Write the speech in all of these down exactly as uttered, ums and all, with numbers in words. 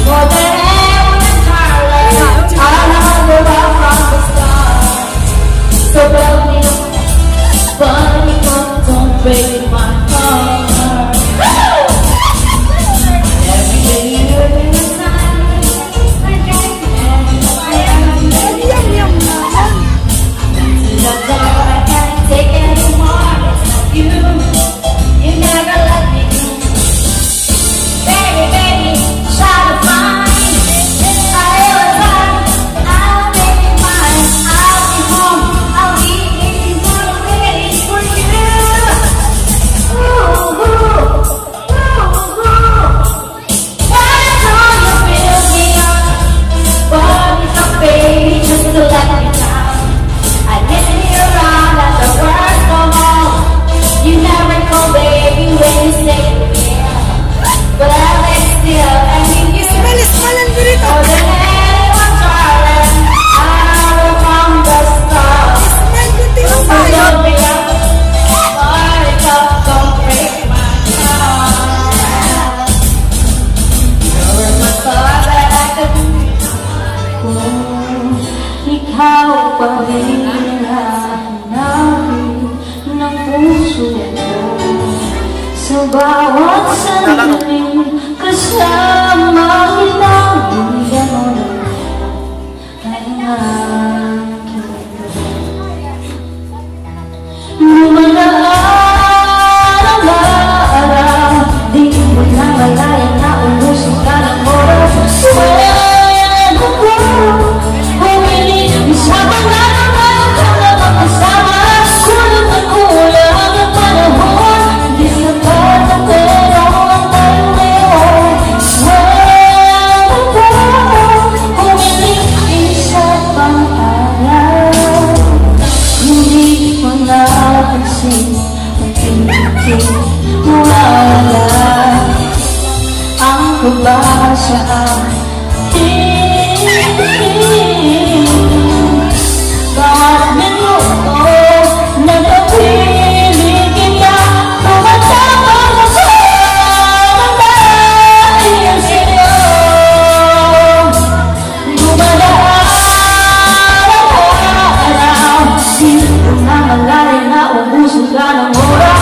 More than heaven and Thailand, I know love from the start. So love me, but you don't break my heart. Every day you're in the sun, I can't love all I can't take anymore. It's not you, you never let me go. Baby, baby, try to find I will find, I'll make it mine. I'll be home, I'll be in for waiting for you. Ooh, ooh, ooh, ooh. Why don't you fill me up? But it's not baby, just to let me down. I listen you around at the worst of all. You never call baby when you say yeah. But I lay still and give you more than anyone, darling. I will from the start. So don't be up, but it's up, don't break my heart. You're the thought that I could do. Kung ikaw pa rin ang hanapin ng puso ko, sa bawat sandaling kasama kita, bigyan mo ng aking lumalaan ang araw, di mo na malaya na umusok ka ng oras. Swego ko, humiling sa mga naman ka na makasama. Kulang na kulang ang panahon, di sapat na pero ang tayo ngayon. Swego ko, humiling isa pang araw, hindi mo napansin ang pinagin wala ang kaba sa atin. Bawat minuto nagpapiling kita, tumatapang ako ng dahil sa'yo. Dumadaan ang araw, di ko na malaya na ubusog ka ng oras.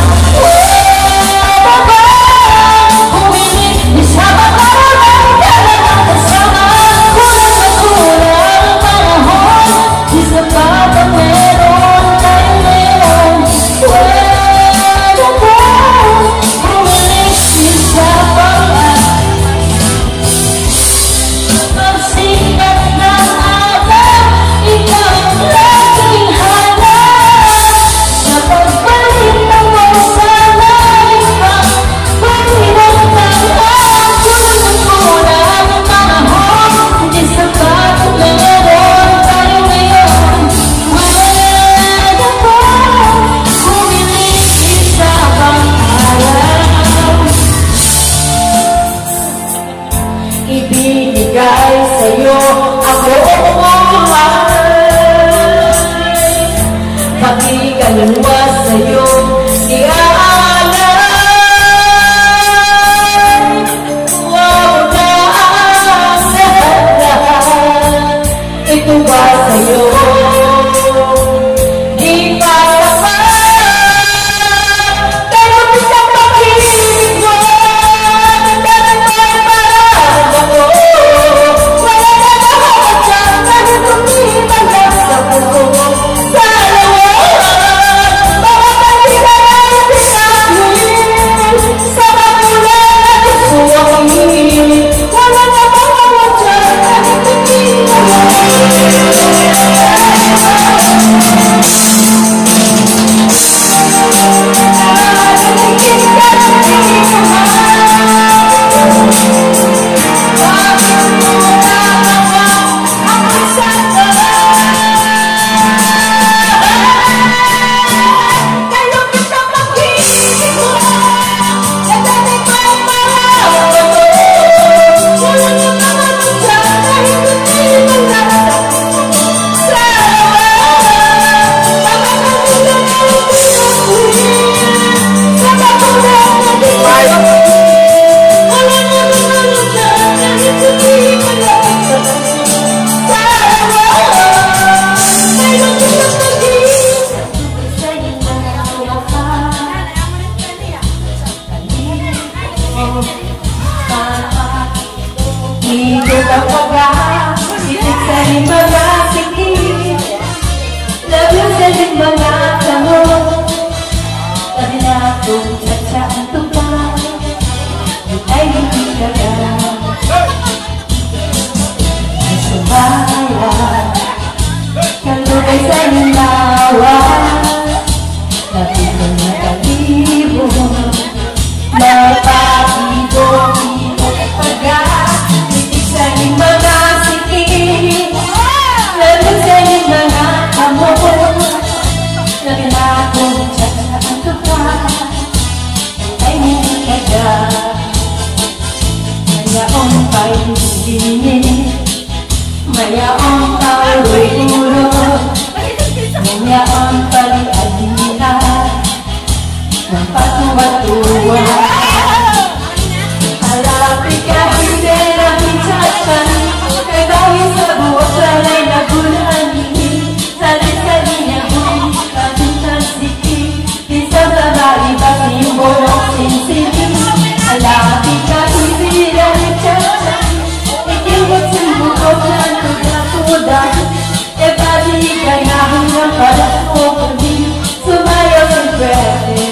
Ibinigay sa'yo ang buong buhay, pati kaluluwa sa'yo iaalay. Huwag na ang lahat-lahat, ito ba sa'yo? Di pa sapat, pero isang pag-ibig mo, nagdadagay para ako. pag-ibig kapag itik sa mga sikip. Love you sa mga tamo. Sabi na kung satsaan to ka, ay hindi ka ka. Sumaya, kalugay sa nawa. Napito na kalibo, mapagibo-gibo kapag itik sa mga sikip. Lalo sa mga amor, sabi na kung satsaan to ka, ay hindi ka ka. Mayaong paibigin, mayaong karulo, mayaong paliadihan, mapatuwa-tuwa. Halapi ka, hindi na pinsasan, kay bawin sa buwak, salay na gulangin, salit-sali niya huli, katuntan sikip, isang babae, basing bolong sinsili. Halapi ka, hindi na pinsasan, ikiwag sa bukot na tuda-tuda, e balikan na hanggang pala ko pagdi, sumayaw sa pwede.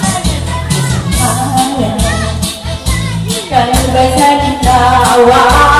Kalubay sa gitawa.